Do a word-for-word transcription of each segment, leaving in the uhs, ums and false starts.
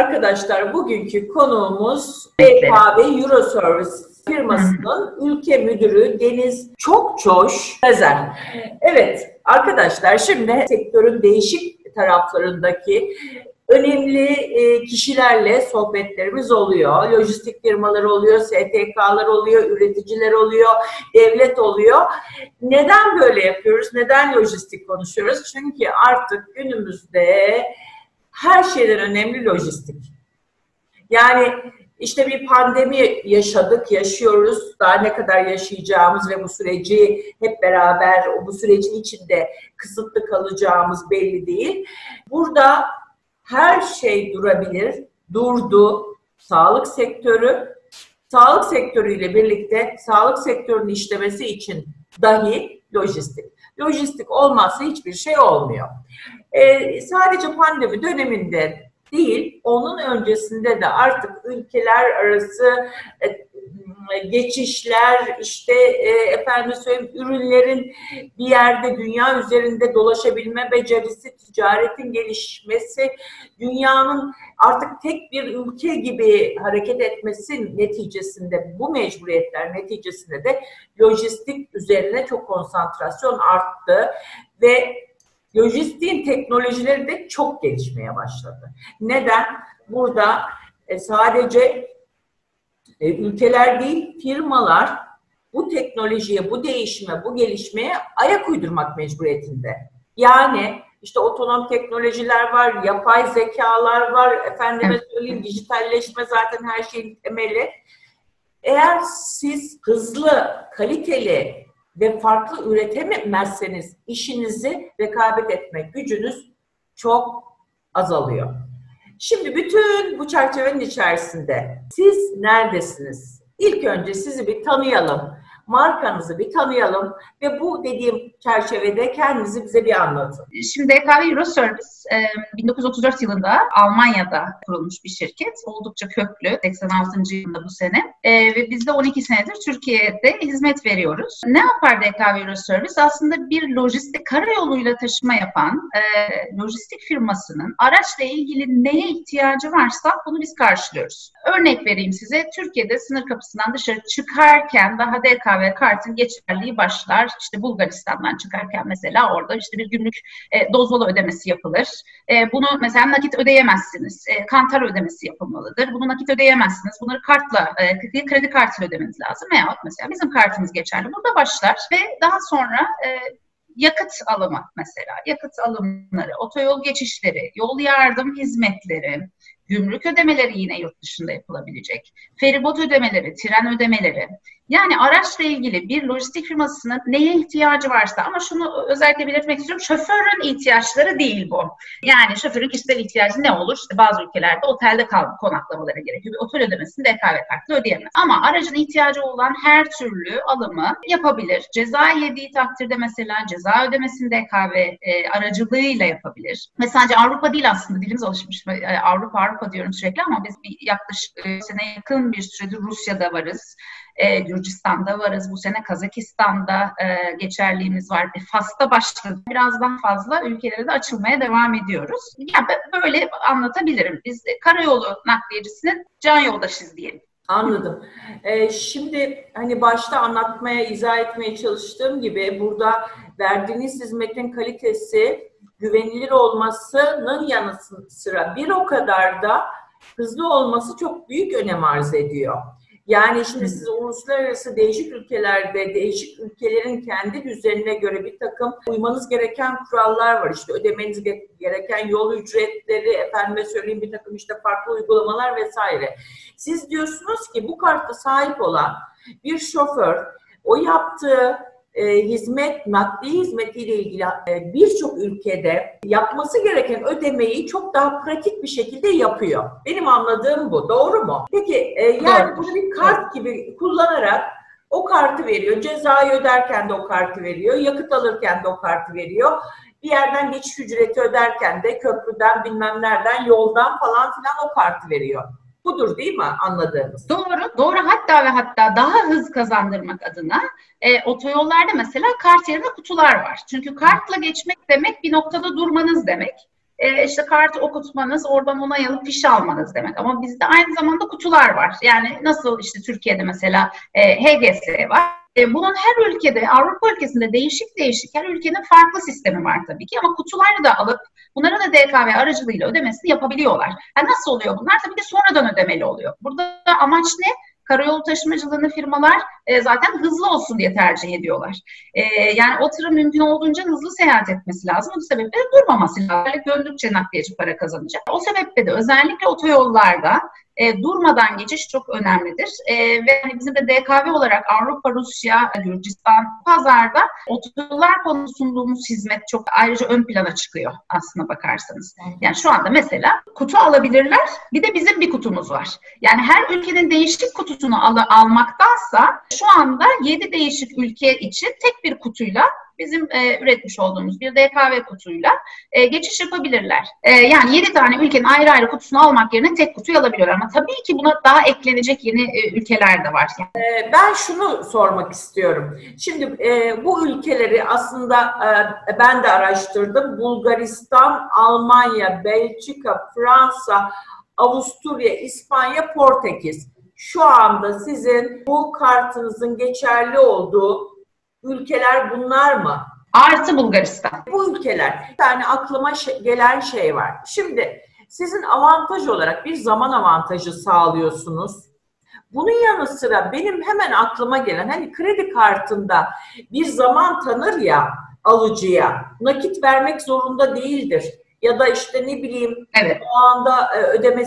Arkadaşlar bugünkü konuğumuz B K V Euroservice firmasının ülke müdürü Deniz Çokçoş Tezer. Evet arkadaşlar, şimdi sektörün değişik taraflarındaki önemli kişilerle sohbetlerimiz oluyor. Lojistik firmalar oluyor, S T K'lar oluyor, üreticiler oluyor, devlet oluyor. Neden böyle yapıyoruz? Neden lojistik konuşuyoruz? Çünkü artık günümüzde her şeyden önemli lojistik. Yani işte bir pandemi yaşadık, yaşıyoruz. Daha ne kadar yaşayacağımız ve bu süreci hep beraber, o bu sürecin içinde kısıtlı kalacağımız belli değil. Burada her şey durabilir, durdu. Sağlık sektörü, sağlık sektörüyle birlikte sağlık sektörünün işlemesi için dahi lojistik. Lojistik olmazsa hiçbir şey olmuyor. Ee, sadece pandemi döneminde değil, onun öncesinde de artık ülkeler arası e, geçişler, işte e, efendim söyleyeyim, ürünlerin bir yerde dünya üzerinde dolaşabilme becerisi, ticaretin gelişmesi, dünyanın artık tek bir ülke gibi hareket etmesi neticesinde, bu mecburiyetler neticesinde de lojistik üzerine çok konsantrasyon arttı ve lojistiğin teknolojileri de çok gelişmeye başladı. Neden? Burada e, sadece e, ülkeler değil, firmalar bu teknolojiye, bu değişime, bu gelişmeye ayak uydurmak mecburiyetinde. Yani işte otonom teknolojiler var, yapay zekalar var, efendime söyleyeyim dijitalleşme zaten her şeyin temeli. Eğer siz hızlı, kaliteli ve farklı üretemezseniz işinizi rekabet etme gücünüz çok azalıyor. Şimdi bütün bu çerçevenin içerisinde siz neredesiniz? İlk önce sizi bir tanıyalım, markanızı bir tanıyalım ve bu dediğim çerçevede kendinizi bize bir anlatın. Şimdi B K V Euroservice bin dokuz yüz otuz dört yılında Almanya'da kurulmuş bir şirket. Oldukça köklü. seksen altıncı yılında bu sene. Ve biz de on iki senedir Türkiye'de hizmet veriyoruz. Ne yapar B K V Euroservice? Aslında bir lojistik karayoluyla taşıma yapan lojistik firmasının araçla ilgili neye ihtiyacı varsa bunu biz karşılıyoruz. Örnek vereyim size. Türkiye'de sınır kapısından dışarı çıkarken daha D K V kartın geçerliği başlar. İşte Bulgaristan'dan çıkarken mesela orada işte bir günlük e, dozvolu ödemesi yapılır. E, bunu mesela nakit ödeyemezsiniz. E, kantar ödemesi yapılmalıdır. Bunu nakit ödeyemezsiniz. Bunları kartla, e, kredi kartıyla ödemeniz lazım. Veyahut mesela bizim kartımız geçerli. Burada başlar ve daha sonra e, yakıt alımı mesela. Yakıt alımları, otoyol geçişleri, yol yardım hizmetleri, gümrük ödemeleri yine yurt dışında yapılabilecek. Feribot ödemeleri, tren ödemeleri. Yani araçla ilgili bir lojistik firmasının neye ihtiyacı varsa, ama şunu özellikle belirtmek istiyorum, şoförün ihtiyaçları değil bu. Yani şoförün kişisel ihtiyacı ne olur? İşte bazı ülkelerde otelde kalma, konaklamaları gerekiyor. Bir otel ödemesini D K V kartıyla ödeyemez. Ama aracın ihtiyacı olan her türlü alımı yapabilir. Ceza yediği takdirde mesela ceza ödemesini D K V e, aracılığıyla yapabilir. Ve sadece Avrupa değil, aslında dilimiz alışmış. E, Avrupa Avrupa diyorum sürekli ama biz bir yaklaşık e, sene yakın bir süredir Rusya'da varız. E, Gürcistan'da varız. Bu sene Kazakistan'da e, geçerliğimiz var. E, Fas'ta başladı. Biraz daha fazla ülkelere de açılmaya devam ediyoruz. Yani böyle anlatabilirim. Biz de karayolu nakliyecisinin can yoldaşıyız diyelim. Anladım. Ee, şimdi hani başta anlatmaya, izah etmeye çalıştığım gibi burada verdiğiniz hizmetin kalitesi, güvenilir olmasının yanı sıra bir o kadar da hızlı olması çok büyük önem arz ediyor. Yani şimdi siz uluslararası değişik ülkelerde, değişik ülkelerin kendi düzenine göre bir takım uymanız gereken kurallar var. İşte ödemeniz gereken yol ücretleri, efendime söyleyeyim bir takım işte farklı uygulamalar vesaire. Siz diyorsunuz ki bu karta sahip olan bir şoför o yaptığı e, hizmet, nakli hizmetiyle ilgili e, birçok ülkede yapması gereken ödemeyi çok daha pratik bir şekilde yapıyor. Benim anladığım bu. Doğru mu? Peki e, yani bunu bir kart gibi kullanarak o kartı veriyor. Cezayı öderken de o kartı veriyor. Yakıt alırken de o kartı veriyor. Bir yerden geçiş ücreti öderken de köprüden bilmem nereden yoldan falan filan o kartı veriyor. Budur değil mi anladığımız? Doğru, doğru. Hatta ve hatta daha hız kazandırmak adına e, otoyollarda mesela kart yerine kutular var. Çünkü kartla geçmek demek bir noktada durmanız demek. e, işte kartı okutmanız, oradan onay alıp fiş almanız demek. Ama bizde aynı zamanda kutular var. Yani nasıl işte Türkiye'de mesela e, H G S var. E, bunun her ülkede, Avrupa ülkesinde değişik değişik, her ülkenin farklı sistemi var tabii ki. Ama kutuları da alıp bunlara da D K V aracılığıyla ödemesini yapabiliyorlar. Yani nasıl oluyor bunlar? Tabii ki sonradan ödemeli oluyor. Burada amaç ne? Karayolu taşımacılığını firmalar e, zaten hızlı olsun diye tercih ediyorlar. E, yani o tırın mümkün olduğunca hızlı seyahat etmesi lazım. Bu sebeple de durmaması lazım. Döndükçe nakliyeci para kazanacak. O sebeple de özellikle otoyollarda E, durmadan geçiş çok önemlidir. E, ve hani bizim de D K V olarak Avrupa, Rusya, Gürcistan pazarda otoyollar konusunda sunduğumuz hizmet çok ayrıca ön plana çıkıyor aslına bakarsanız. Yani şu anda mesela kutu alabilirler, bir de bizim bir kutumuz var. Yani her ülkenin değişik kutusunu al almaktansa şu anda yedi değişik ülke için tek bir kutuyla bizim e, üretmiş olduğumuz bir D K V kutuyla e, geçiş yapabilirler. E, yani yedi tane ülkenin ayrı ayrı kutusunu almak yerine tek kutuyu alabiliyorlar. Ama tabii ki buna daha eklenecek yeni e, ülkeler de var. Yani. E, ben şunu sormak istiyorum. Şimdi e, bu ülkeleri aslında e, ben de araştırdım. Bulgaristan, Almanya, Belçika, Fransa, Avusturya, İspanya, Portekiz. Şu anda sizin bu kartınızın geçerli olduğu ülkeler bunlar mı? Artı Bulgaristan. Bu ülkeler. Bir tane aklıma şey, gelen şey var. Şimdi sizin avantaj olarak bir zaman avantajı sağlıyorsunuz. Bunun yanı sıra benim hemen aklıma gelen, hani kredi kartında bir zaman tanır ya alıcıya, nakit vermek zorunda değildir. Ya da işte ne bileyim evet. o anda ödeme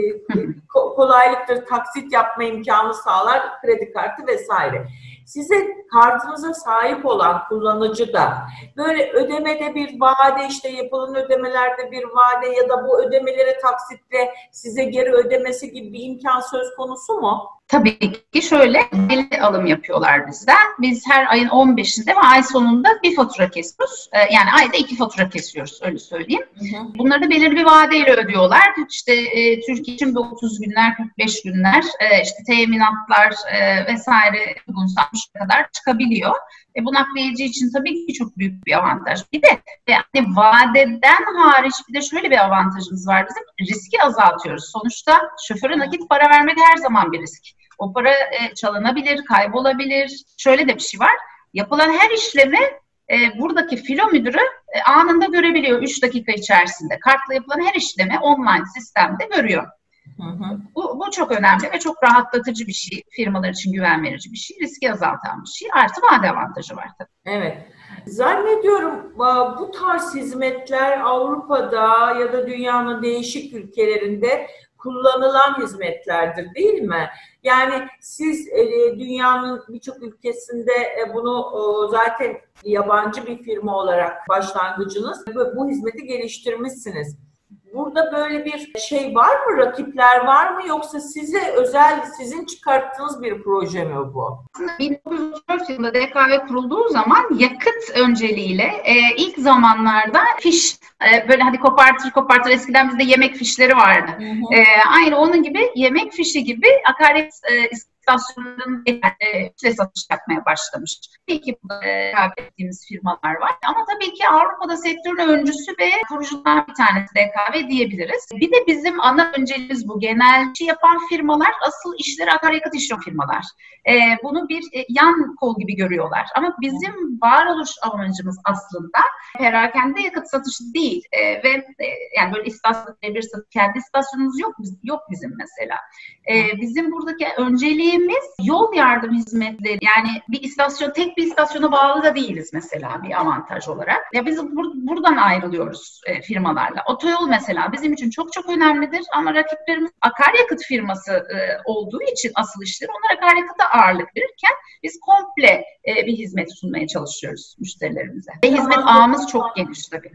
kolaylıktır, taksit yapma imkanı sağlar kredi kartı vesaire. Size kartınıza sahip olan kullanıcı da böyle ödemede bir vade, işte yapılan ödemelerde bir vade ya da bu ödemeleri taksitle size geri ödemesi gibi bir imkan söz konusu mu? Tabii ki şöyle belli alım yapıyorlar bizden. Biz her ayın on beşinde ve ay sonunda bir fatura kesiyoruz. Yani ayda iki fatura kesiyoruz, öyle söyleyeyim. Hı hı. Bunları da belirli bir vadeyle ödüyorlar. İşte e, Türkiye için otuz günler, kırk beş günler, e, işte teminatlar e, vesaire uygunsa kadar çıkabiliyor. E, bu nakliyeci için tabii ki çok büyük bir avantaj. Bir de yani vadeden hariç bir de şöyle bir avantajımız var bizim. Riski azaltıyoruz. Sonuçta şoföre nakit para vermek her zaman bir risk. O para e, çalınabilir, kaybolabilir. Şöyle de bir şey var. Yapılan her işlemi e, buradaki filo müdürü e, anında görebiliyor üç dakika içerisinde. Kartla yapılan her işlemi online sistemde görüyor. Hı hı. Bu, bu çok önemli ve çok rahatlatıcı bir şey. Firmalar için güven verici bir şey. Riski azaltan bir şey. Artı vade avantajı var tabii. Evet. Zannediyorum bu tarz hizmetler Avrupa'da ya da dünyanın değişik ülkelerinde kullanılan hizmetlerdir, değil mi? Yani siz e, dünyanın birçok ülkesinde e, bunu e, zaten yabancı bir firma olarak başlangıcınız bu, bu hizmeti geliştirmişsiniz. Burada böyle bir şey var mı? Rakipler var mı? Yoksa size özel, sizin çıkarttığınız bir proje mi bu? bin dokuz yüz otuz dört yılında D K V kurulduğu zaman yakıt önceliğiyle e, ilk zamanlarda fiş, e, böyle hadi kopartır kopartır, eskiden bizde yemek fişleri vardı. Hı hı. E, aynı onun gibi yemek fişi gibi akaryakıt e, istasyonlarının e, satış yapmaya başlamış. Tabii ki rekabet ettiğimiz firmalar var. Ama tabii ki Avrupa'da sektörün öncüsü ve kurucularından bir tanesi D K V diyebiliriz. Bir de bizim ana önceliğimiz bu. Genel işi yapan firmalar asıl işleri akaryakıt işleten firmalar. E, bunu bir e, yan kol gibi görüyorlar. Ama bizim varoluş amacımız aslında perakende yakıt satışı değil. E, ve e, yani böyle istasyon, bir satış, kendi istasyonumuz yok, yok bizim mesela. E, bizim buradaki önceliğimiz yol yardım hizmetleri. Yani bir istasyon, tek bir istasyona bağlı da değiliz mesela bir avantaj olarak. Ya biz bur- buradan ayrılıyoruz e, firmalarla. Otoyol mesela bizim için çok çok önemlidir ama rakiplerimiz akaryakıt firması e, olduğu için asıl işleri, onlar akaryakıta ağırlık verirken biz komple e, bir hizmet sunmaya çalışıyoruz müşterilerimize. Ve hizmet ağımız çok geniş tabii.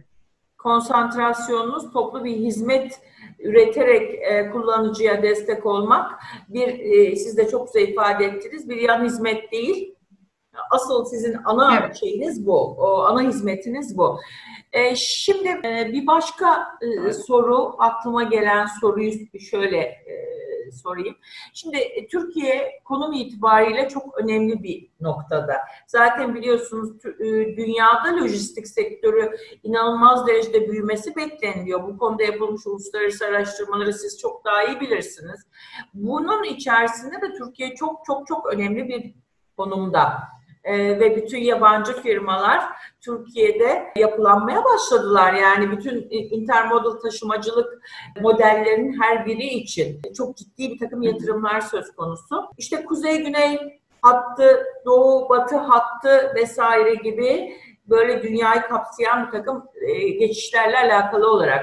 Konsantrasyonunuz toplu bir hizmet üreterek e, kullanıcıya destek olmak, bir e, siz de çok güzel ifade ettiniz, bir yan hizmet değil. Asıl sizin ana evet. şeyiniz bu, o ana hizmetiniz bu. E, şimdi e, bir başka e, soru, aklıma gelen soruyu şöyle e, e, sorayım. Şimdi e, Türkiye konum itibariyle çok önemli bir noktada. Zaten biliyorsunuz e, dünyada lojistik sektörü inanılmaz derecede büyümesi bekleniliyor. Bu konuda yapılmış uluslararası araştırmaları siz çok daha iyi bilirsiniz. Bunun içerisinde de Türkiye çok çok çok önemli bir konumda. Ee, ve bütün yabancı firmalar Türkiye'de yapılanmaya başladılar. Yani bütün intermodal taşımacılık modellerinin her biri için çok ciddi bir takım yatırımlar söz konusu. İşte kuzey-güney hattı, doğu-batı hattı vesaire gibi böyle dünyayı kapsayan bir takım e, geçişlerle alakalı olarak.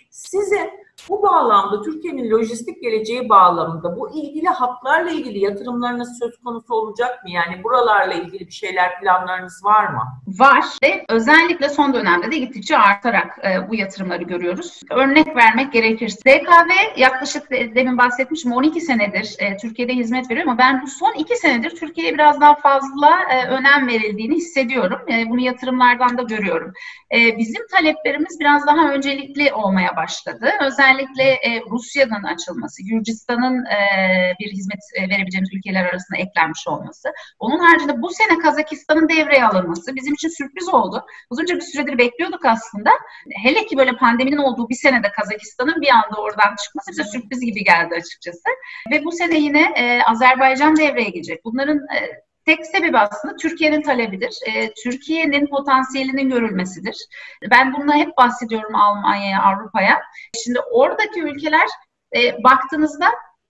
Sizin bu bağlamda Türkiye'nin lojistik geleceği bağlamında bu ilgili hatlarla ilgili yatırımlarınız söz konusu olacak mı? Yani buralarla ilgili bir şeyler, planlarınız var mı? Var ve özellikle son dönemde de gittikçe artarak e, bu yatırımları görüyoruz. Örnek vermek gerekirse D K V yaklaşık demin bahsetmişim on iki senedir e, Türkiye'de hizmet veriyor ama ben bu son iki senedir Türkiye'ye biraz daha fazla e, önem verildiğini hissediyorum. E, bunu yatırımlardan da görüyorum. E, bizim taleplerimiz biraz daha öncelikli olmaya başladı. Özellikle Özellikle e, Rusya'nın açılması, Gürcistan'ın e, bir hizmet e, verebileceğimiz ülkeler arasında eklenmiş olması, onun haricinde bu sene Kazakistan'ın devreye alınması bizim için sürpriz oldu. Uzunca bir süredir bekliyorduk aslında. Hele ki böyle pandeminin olduğu bir senede Kazakistan'ın bir anda oradan çıkması bize sürpriz gibi geldi açıkçası. Ve bu sene yine e, Azerbaycan devreye girecek. Bunların e, tek sebebi aslında Türkiye'nin talebidir. E, Türkiye'nin potansiyelinin görülmesidir. Ben bundan hep bahsediyorum Almanya'ya, Avrupa'ya. Şimdi oradaki ülkeler e, baktığınızda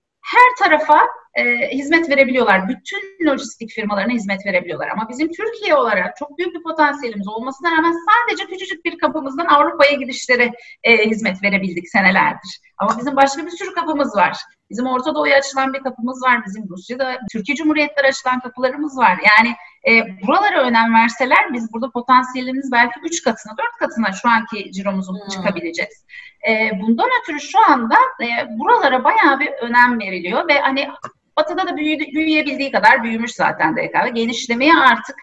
her tarafa e, hizmet verebiliyorlar. Bütün lojistik firmalarına hizmet verebiliyorlar. Ama bizim Türkiye olarak çok büyük bir potansiyelimiz olmasına rağmen sadece küçücük bir kapımızdan Avrupa'ya gidişlere e, hizmet verebildik senelerdir. Ama bizim başka bir sürü kapımız var. Bizim Orta Doğu'ya açılan bir kapımız var. Bizim Rusya'da, Türkiye Cumhuriyetleri açılan kapılarımız var. Yani e, buralara önem verseler biz burada potansiyelimiz belki üç katına, dört katına şu anki ciromuzun hmm. çıkabileceğiz. E, bundan ötürü şu anda e, buralara bayağı bir önem veriliyor ve hani Batı'da da büyüdü, büyüyebildiği kadar büyümüş zaten D K V. Genişlemeye artık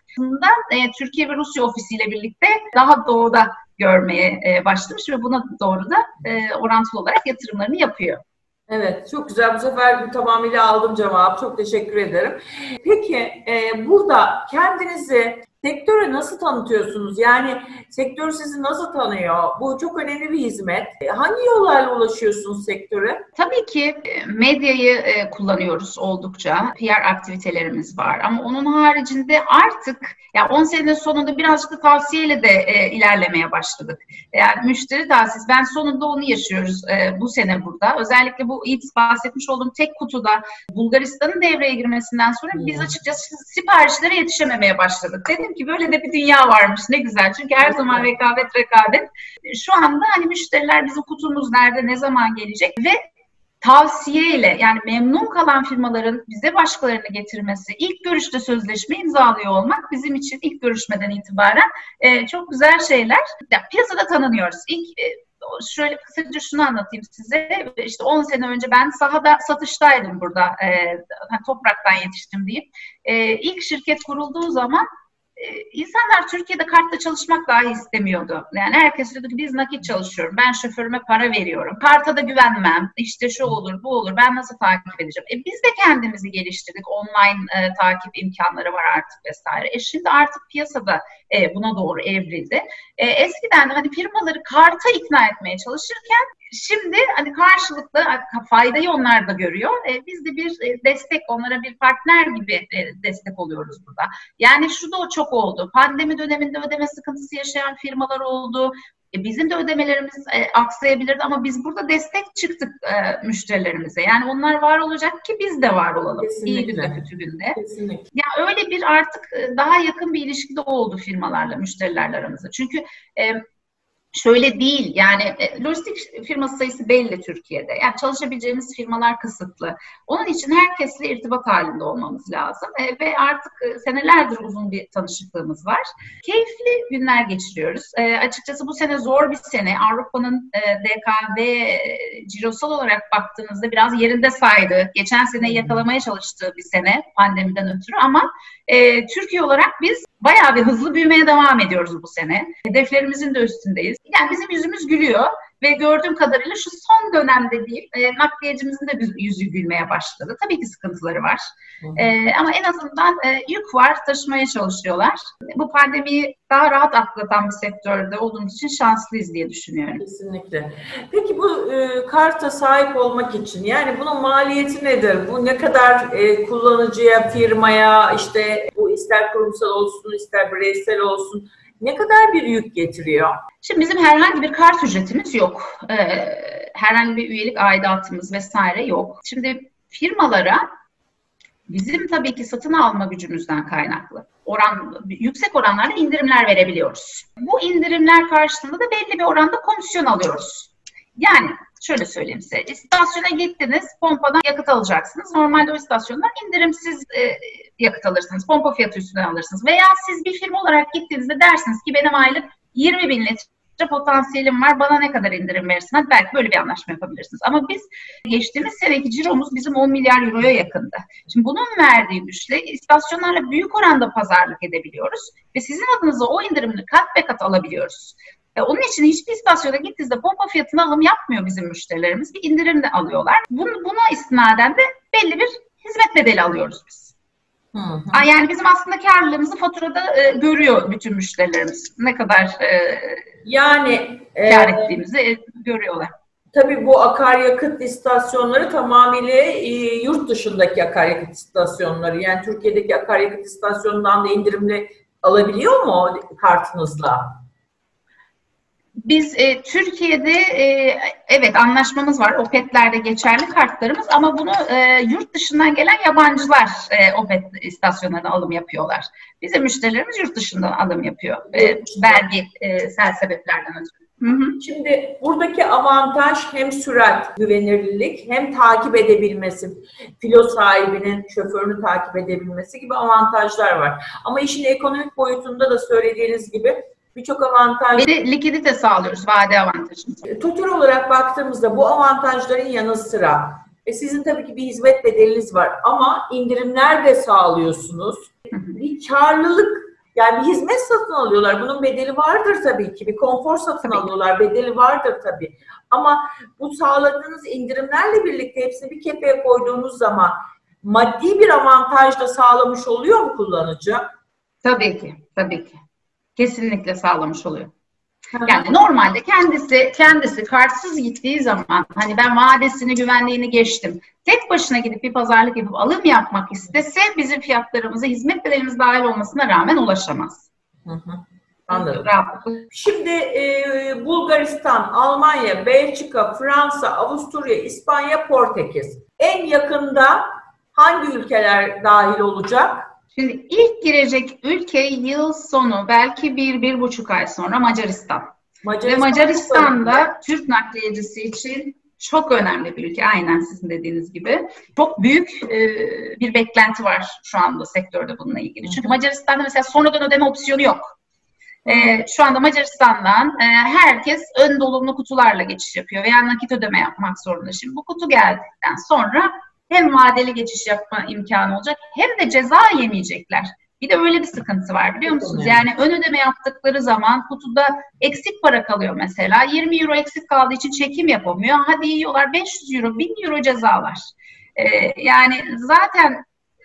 e, Türkiye ve Rusya ofisiyle birlikte daha doğuda görmeye e, başlamış ve buna doğru da e, orantılı olarak yatırımlarını yapıyor. Evet, çok güzel. Bu sefer tamamıyla aldım cevap. Çok teşekkür ederim. Peki, e, burada kendinizi sektöre nasıl tanıtıyorsunuz? Yani sektör sizi nasıl tanıyor? Bu çok önemli bir hizmet. Hangi yollarla ulaşıyorsunuz sektöre? Tabii ki medyayı kullanıyoruz oldukça. P R aktivitelerimiz var. Ama onun haricinde artık yani on senenin sonunda birazcık da tavsiyeyle de ilerlemeye başladık. Yani müşteri tavsiyesi. Ben sonunda onu yaşıyoruz bu sene burada. Özellikle bu ilk bahsetmiş olduğum tek kutuda Bulgaristan'ın devreye girmesinden sonra hmm. biz açıkçası siparişlere yetişememeye başladık. Dedim ki böyle de bir dünya varmış, ne güzel. Çünkü her zaman rekabet rekabet. Şu anda hani müşteriler bizim kutumuz nerede, ne zaman gelecek ve tavsiyeyle yani memnun kalan firmaların bize başkalarını getirmesi, ilk görüşte sözleşme imzalıyor olmak bizim için ilk görüşmeden itibaren e, çok güzel şeyler. Ya, piyasada tanınıyoruz. İlk e, şöyle kısaca şunu anlatayım size. İşte on sene önce ben sahada satıştaydım burada. E, topraktan yetiştim diyeyim. E, ilk şirket kurulduğu zaman İnsanlar Türkiye'de kartla çalışmak dahi istemiyordu. Yani herkes diyordu ki biz nakit çalışıyorum. Ben şoförüme para veriyorum. Karta da güvenmem. İşte şu olur, bu olur. Ben nasıl takip edeceğim? E biz de kendimizi geliştirdik. Online e, takip imkanları var artık vesaire. E şimdi artık piyasada e, buna doğru evrildi. E, eskiden hani firmaları karta ikna etmeye çalışırken şimdi hani karşılıklı faydayı onlar da görüyor. E, biz de bir e, destek, onlara bir partner gibi e, destek oluyoruz burada. Yani şu da o çok oldu. Pandemi döneminde ödeme sıkıntısı yaşayan firmalar oldu. E, bizim de ödemelerimiz e, aksayabilirdi ama biz burada destek çıktık e, müşterilerimize. Yani onlar var olacak ki biz de var olalım. Kesinlikle. İyi günde, kötü günde. Kesinlikle. Yani öyle bir artık e, daha yakın bir ilişki de oldu firmalarla, müşterilerle aramızda. Çünkü e, şöyle değil yani e, lojistik firması sayısı belli Türkiye'de. Yani çalışabileceğimiz firmalar kısıtlı. Onun için herkesle irtibat halinde olmamız lazım. E, ve artık e, senelerdir uzun bir tanışıklığımız var. Keyifli günler geçiriyoruz. E, açıkçası bu sene zor bir sene. Avrupa'nın e, D K V e, cirosal olarak baktığınızda biraz yerinde saydı. Geçen sene yakalamaya çalıştığı bir sene pandemiden ötürü ama e, Türkiye olarak biz bayağı bir hızlı büyümeye devam ediyoruz bu sene. Hedeflerimizin de üstündeyiz. Yani bizim yüzümüz gülüyor. Ve gördüğüm kadarıyla şu son dönemde değil, e, nakliyecimizin de yüzü gülmeye başladı. Tabii ki sıkıntıları var. E, ama en azından e, yük var, taşımaya çalışıyorlar. Bu pandemiyi daha rahat atlatan bir sektörde olduğumuz için şanslıyız diye düşünüyorum. Kesinlikle. Peki bu e, karta sahip olmak için, yani bunun maliyeti nedir? Bu ne kadar e, kullanıcıya, firmaya, işte bu ister kurumsal olsun, ister bireysel olsun, ne kadar bir yük getiriyor? Şimdi bizim herhangi bir kart ücretimiz yok. Ee, herhangi bir üyelik aidatımız vesaire yok. Şimdi firmalara bizim tabii ki satın alma gücümüzden kaynaklı oran, yüksek oranlarda indirimler verebiliyoruz. Bu indirimler karşılığında da belli bir oranda komisyon alıyoruz. Yani şöyle söyleyeyim size, istasyona gittiniz, pompadan yakıt alacaksınız. Normalde o istasyondan indirimsiz e, yakıt alırsınız, pompa fiyatı üstünden alırsınız. Veya siz bir firma olarak gittiğinizde dersiniz ki benim aylık yirmi bin litre potansiyelim var, bana ne kadar indirim verirsin? Hadi belki böyle bir anlaşma yapabilirsiniz. Ama biz geçtiğimiz seneki ciromuz bizim on milyar euroya yakındı. Şimdi bunun verdiği güçle istasyonlarla büyük oranda pazarlık edebiliyoruz ve sizin adınıza o indirimini kat be kat alabiliyoruz. Onun için hiçbir istasyona gittiğinizde pompa fiyatına alım yapmıyor bizim müşterilerimiz. Bir indirim de alıyorlar. Bunu, buna istinaden de belli bir hizmet bedeli alıyoruz biz. Hı hı. Yani bizim aslında karlılığımızı faturada e, görüyor bütün müşterilerimiz. Ne kadar e, yani kar e, ettiğimizi e, görüyorlar. Tabii bu akaryakıt istasyonları tamamıyla e, yurt dışındaki akaryakıt istasyonları. Yani Türkiye'deki akaryakıt istasyonundan da indirimli alabiliyor mu kartınızla? Biz e, Türkiye'de e, evet anlaşmamız var. Opet'lerde geçerli kartlarımız ama bunu e, yurt dışından gelen yabancılar e, Opet istasyonlarına alım yapıyorlar. Bizim müşterilerimiz yurt dışından alım yapıyor. E, vergi e, sel sebeplerden ötürü. Hı hı. Şimdi buradaki avantaj hem sürat, güvenilirlik, hem takip edebilmesi, filo sahibinin şoförünü takip edebilmesi gibi avantajlar var. Ama işin ekonomik boyutunda da söylediğiniz gibi birçok avantaj. Ve likidite sağlıyoruz, vade avantajımız. Total olarak baktığımızda bu avantajların yanı sıra e sizin tabii ki bir hizmet bedeliniz var ama indirimler de sağlıyorsunuz. Hı hı. Bir karlılık, yani bir hizmet satın alıyorlar. Bunun bedeli vardır tabii ki. Bir konfor satın tabii. alıyorlar. Bedeli vardır tabii. Ama bu sağladığınız indirimlerle birlikte hepsini bir kefeye koyduğunuz zaman maddi bir avantaj da sağlamış oluyor mu kullanıcı? Tabii ki, tabii ki. Kesinlikle sağlamış oluyor. Yani normalde kendisi kendisi kartsız gittiği zaman hani ben vadesini, güvenliğini geçtim. Tek başına gidip bir pazarlık yapıp alım yapmak istese bizim fiyatlarımıza hizmet bedelimiz dahil olmasına rağmen ulaşamaz. Hı hı. Anladım. Şimdi e, Bulgaristan, Almanya, Belçika, Fransa, Avusturya, İspanya, Portekiz. En yakında hangi ülkeler dahil olacak? Şimdi ilk girecek ülke yıl sonu, belki bir, bir buçuk ay sonra Macaristan. Macaristan Ve Macaristan'da Türk nakliyecisi için çok önemli bir ülke. Aynen sizin dediğiniz gibi. Çok büyük e, bir beklenti var şu anda sektörde bununla ilgili. Çünkü Macaristan'da mesela sonradan ödeme opsiyonu yok. E, şu anda Macaristan'dan e, herkes ön dolumlu kutularla geçiş yapıyor veya nakit ödeme yapmak zorunda. Şimdi bu kutu geldikten sonra hem vadeli geçiş yapma imkanı olacak hem de ceza yemeyecekler. Bir de öyle bir sıkıntı var biliyor musunuz? Yani ön ödeme yaptıkları zaman kutuda eksik para kalıyor mesela. yirmi euro eksik kaldığı için çekim yapamıyor. Hadi yiyorlar beş yüz euro, bin euro cezalar. Ee, yani zaten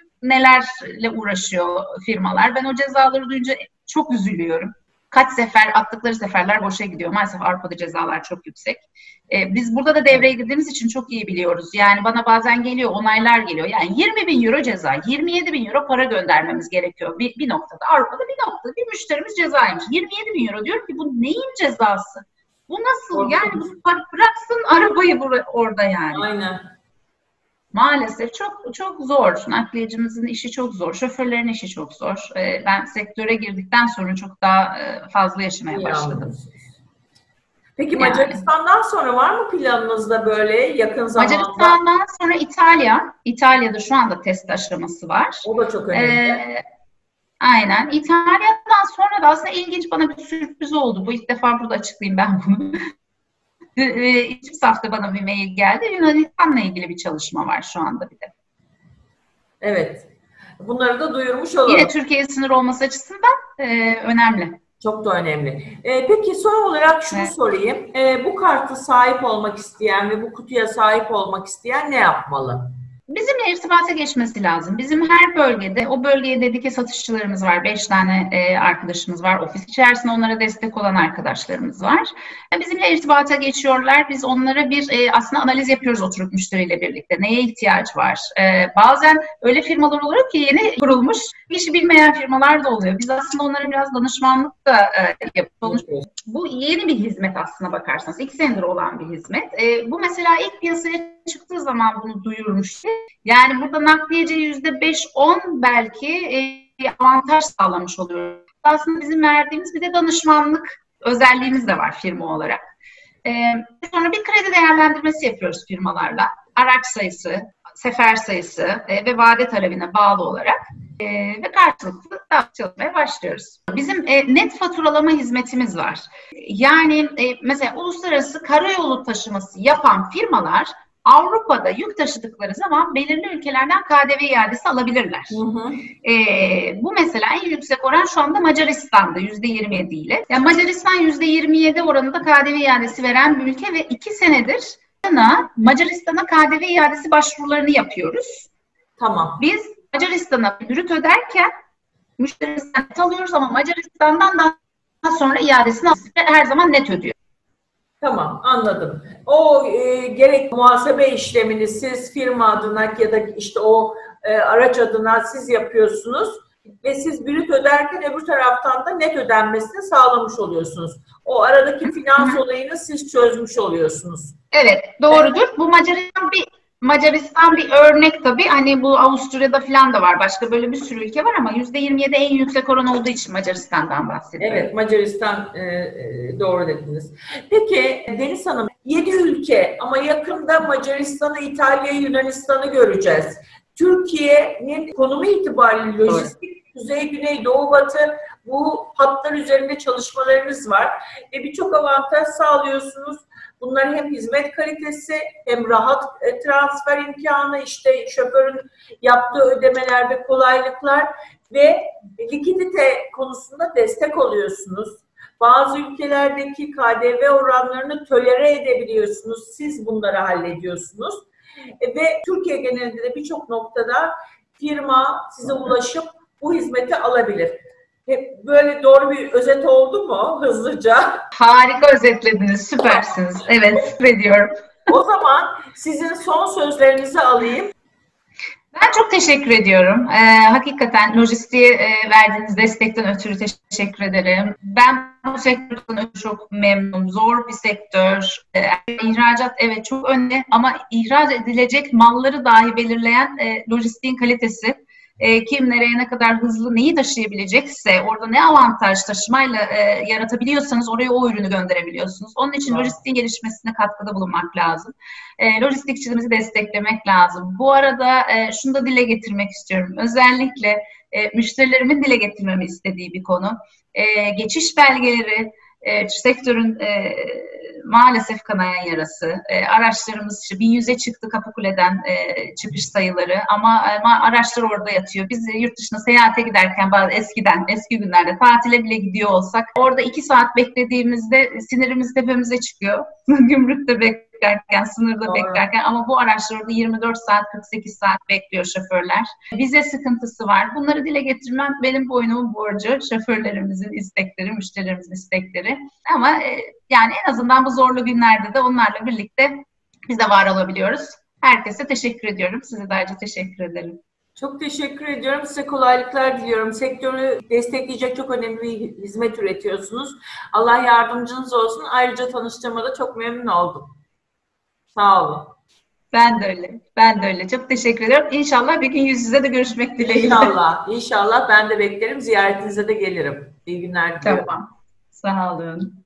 nelerle uğraşıyor firmalar. Ben o cezaları duyunca çok üzülüyorum. Kaç sefer attıkları seferler boşa gidiyor. Maalesef Avrupa'da cezalar çok yüksek. Ee, biz burada da devreye girdiğimiz için çok iyi biliyoruz. Yani bana bazen geliyor, onaylar geliyor. Yani yirmi bin euro ceza, yirmi yedi bin euro para göndermemiz gerekiyor bir, bir noktada. Avrupa'da bir noktada bir müşterimiz cezaymış. yirmi yedi bin euro diyorum ki bu neyin cezası? Bu nasıl? Orada. Yani bu bıraksın arabayı orada yani. Aynen. Maalesef çok çok zor. Nakliyecimizin işi çok zor. Şoförlerin işi çok zor. Ee, ben sektöre girdikten sonra çok daha fazla yaşamaya İyi başladım. Anladım. Peki yani. Macaristan'dan sonra var mı planınızda böyle yakın zamanda? Macaristan'dan sonra İtalya. İtalya'da şu anda test aşaması var. O da çok önemli. Ee, aynen. İtalya'dan sonra da aslında ilginç bana bir sürpriz oldu. Bu ilk defa burada açıklayayım ben bunu. İçimiz hafta bana bir mail geldi. Yunanistan'la ilgili bir çalışma var şu anda bir de. Evet. Bunları da duyurmuş olalım. Yine Türkiye'ye sınır olması açısından e, önemli. Çok da önemli. Ee, peki son olarak şunu Evet. sorayım. Ee, bu kartı sahip olmak isteyen ve bu kutuya sahip olmak isteyen ne yapmalı? Bizimle irtibata geçmesi lazım. Bizim her bölgede, o bölgeye dedike satışçılarımız var. Beş tane e, arkadaşımız var. Ofis içerisinde onlara destek olan arkadaşlarımız var. E, bizimle irtibata geçiyorlar. Biz onlara bir e, aslında analiz yapıyoruz oturup müşteriyle birlikte. Neye ihtiyaç var? E, bazen öyle firmalar oluyor ki yeni kurulmuş, işi bilmeyen firmalar da oluyor. Biz aslında onlara biraz danışmanlık da e, yapıyoruz. Bu yeni bir hizmet aslına bakarsanız. İki senedir olan bir hizmet. E, bu mesela ilk piyasaya çıktığı zaman bunu duyurmuştu. Yani burada nakliyeci yüzde beş on belki e, avantaj sağlamış oluyor. Aslında bizim verdiğimiz bir de danışmanlık özelliğimiz de var firma olarak. E, sonra bir kredi değerlendirmesi yapıyoruz firmalarla. Araç sayısı, sefer sayısı e, ve vade talebine bağlı olarak e, ve karşılıklı çalışmaya başlıyoruz. Bizim e, net faturalama hizmetimiz var. Yani e, mesela uluslararası karayolu taşıması yapan firmalar Avrupa'da yük taşıdıkları zaman belirli ülkelerden K D V iadesi alabilirler. Hı hı. Ee, bu mesela en yüksek oran şu anda Macaristan'da yüzde yirmi yedi ile. Yani Macaristan yüzde yirmi yedi oranında K D V iadesi veren bir ülke ve iki senedir Macaristan'a K D V iadesi başvurularını yapıyoruz. Tamam. Biz Macaristan'a brüt öderken müşterisinden net alıyoruz ama Macaristan'dan daha sonra iadesini her zaman net ödüyor. Tamam, anladım. O e, gerek muhasebe işlemini siz firma adına ya da işte o e, araç adına siz yapıyorsunuz ve siz brüt öderken öbür taraftan da net ödenmesini sağlamış oluyorsunuz. O aradaki finans olayını siz çözmüş oluyorsunuz. Evet, doğrudur. Evet. Bu Macaristan bir Macaristan bir örnek tabii. Hani bu Avusturya'da falan da var. Başka böyle bir sürü ülke var ama yüzde yirmi yedi en yüksek oran olduğu için Macaristan'dan bahsediyorum. Evet, Macaristan e, doğru dediniz. Peki Deniz Hanım, yedi ülke ama yakında Macaristan'ı, İtalya'yı, Yunanistan'ı göreceğiz. Türkiye'nin konumu itibariyle lojistik, kuzey, güney, doğu, batı bu hatlar üzerinde çalışmalarınız var ve birçok avantaj sağlıyorsunuz. Bunlar hem hizmet kalitesi hem rahat transfer imkanı, işte şoförün yaptığı ödemelerde kolaylıklar ve likidite konusunda destek oluyorsunuz. Bazı ülkelerdeki K D V oranlarını tolere edebiliyorsunuz. Siz bunları hallediyorsunuz. Ve Türkiye genelinde de birçok noktada firma size ulaşıp bu hizmeti alabilir. Hep böyle doğru bir özet oldu mu hızlıca? Harika özetlediniz, süpersiniz. Evet, ediyorum. O zaman sizin son sözlerinizi alayım. Ben çok teşekkür ediyorum. Ee, hakikaten lojistiğe e, verdiğiniz destekten ötürü teşekkür ederim. Ben bu sektörden ötürü çok memnunum. Zor bir sektör. Ee, ihracat evet çok önemli ama ihraç edilecek malları dahi belirleyen e, lojistiğin kalitesi. E, kim nereye ne kadar hızlı neyi taşıyabilecekse, orada ne avantaj taşımayla e, yaratabiliyorsanız oraya o ürünü gönderebiliyorsunuz. Onun için wow. lojistiğin gelişmesine katkıda bulunmak lazım. E, lojistikçimizi desteklemek lazım. Bu arada e, şunu da dile getirmek istiyorum. Özellikle e, müşterilerimin dile getirmemi istediği bir konu. E, geçiş belgeleri e, sektörün e, maalesef kanayan yarası. E, araçlarımız işte bin yüze çıktı Kapıkule'den e, çıkış sayıları ama, ama araçlar orada yatıyor. Biz e, yurt dışına seyahate giderken bazı eskiden, eski günlerde tatile bile gidiyor olsak orada iki saat beklediğimizde sinirimiz tepemize çıkıyor. Gümrükte beklerken, sınırda Doğru. beklerken ama bu araçlar orada yirmi dört saat, kırk sekiz saat bekliyor şoförler. Vize sıkıntısı var. Bunları dile getirmem benim boynumun borcu. Şoförlerimizin istekleri, müşterilerimizin istekleri. Ama e, yani en azından bu zorlu günlerde de onlarla birlikte biz de var olabiliyoruz. Herkese teşekkür ediyorum. Size de ayrıca teşekkür ederim. Çok teşekkür ediyorum. Size kolaylıklar diliyorum. Sektörü destekleyecek çok önemli bir hizmet üretiyorsunuz. Allah yardımcınız olsun. Ayrıca tanıştığıma da çok memnun oldum. Sağ olun. Ben de öyle. Ben de öyle. Çok teşekkür ediyorum. İnşallah bir gün yüz yüze de görüşmek dileğiyle. İnşallah. İnşallah ben de beklerim. Ziyaretinize de gelirim. İyi günler diliyorum. Tamam. Sağ olun.